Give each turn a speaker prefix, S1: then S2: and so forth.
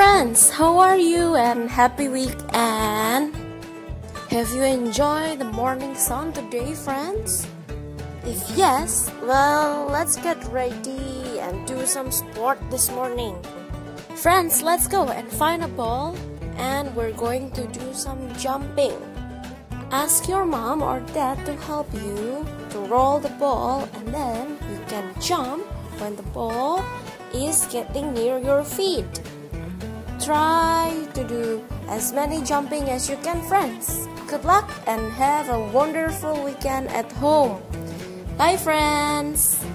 S1: friends, how are you and happy weekend? Have you enjoyed the morning sun today, friends? If yes, well, let's get ready and do some sport this morning. Friends, let's go and find a ball and we're going to do some jumping. Ask your mom or dad to help you to roll the ball and then you can jump when the ball is getting near your feet. Try to do as many jumping as you can, friends. Good luck and have a wonderful weekend at home. Bye, friends.